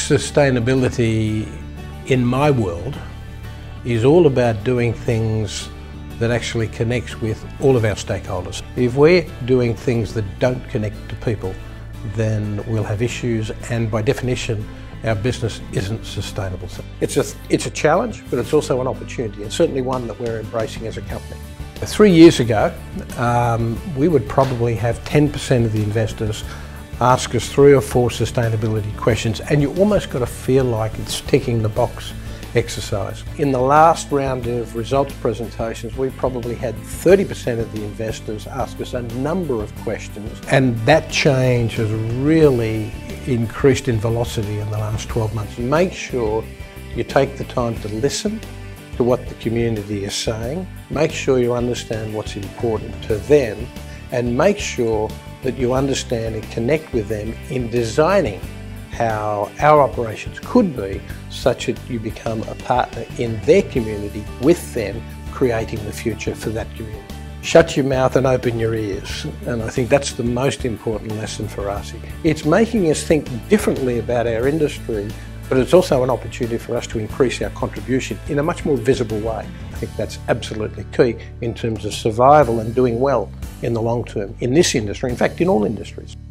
Sustainability in my world is all about doing things that actually connects with all of our stakeholders. If we're doing things that don't connect to people, then we'll have issues, and by definition our business isn't sustainable. So it's a challenge, but it's also an opportunity, and certainly one that we're embracing as a company. 3 years ago, we would probably have 10% of the investors ask us 3 or 4 sustainability questions, and you almost got to feel like it's ticking the box exercise. In the last round of results presentations, we probably had 30% of the investors ask us a number of questions, and that change has really increased in velocity in the last 12 months. Make sure you take the time to listen to what the community is saying, make sure you understand what's important to them, and make sure that you understand and connect with them in designing how our operations could be, such that you become a partner in their community with them, creating the future for that community. Shut your mouth and open your ears, and I think that's the most important lesson for us. It's making us think differently about our industry, but it's also an opportunity for us to increase our contribution in a much more visible way. I think that's absolutely key in terms of survival and doing well in the long term in this industry, in fact in all industries.